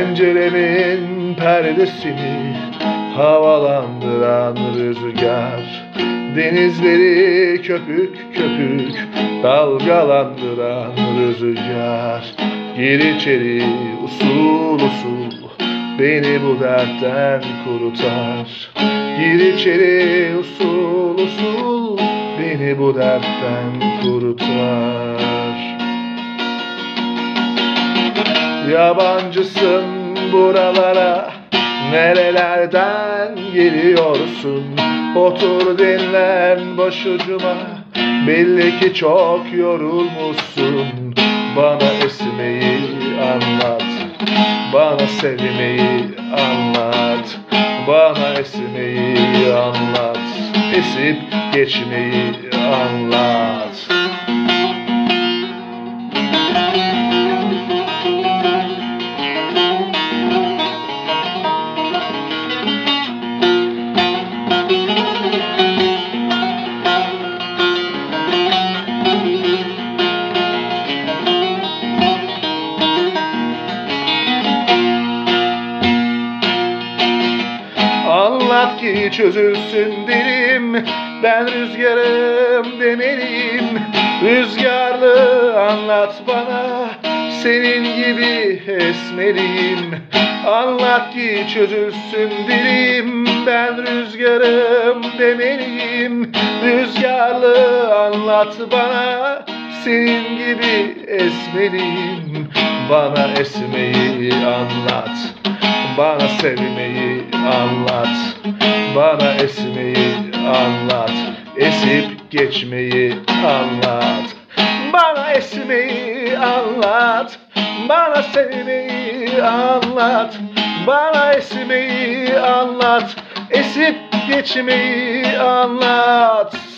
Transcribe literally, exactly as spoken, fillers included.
Penceremin perdesini havalandıran rüzgar, denizleri köpük köpük dalgalandıran rüzgar. Gir içeri usul usul, beni bu dertten kurutar. Gir içeri usul usul, beni bu dertten kurutar. Yabancısın buralara, nerelerden geliyorsun? Otur dinlen başucuma, belli ki çok yorulmuşsun. Bana esmeyi anlat, bana sevmeyi anlat. Bana esmeyi anlat, esip geçmeyi anlat. Anlat ki çözülsün dilim, ben rüzgarım demeliyim. Rüzgarlı anlat bana, senin gibi esmeliyim. Anlat ki çözülsün dilim, ben rüzgarım demeliyim. Rüzgarlı anlat bana, senin gibi esmeliyim. Bana esmeyi anlat, bana sevmeyi anlat. Bana esmeyi anlat, esip geçmeyi anlat. Bana esmeyi anlat, bana sevmeyi anlat. Bana esmeyi anlat, esip geçmeyi anlat.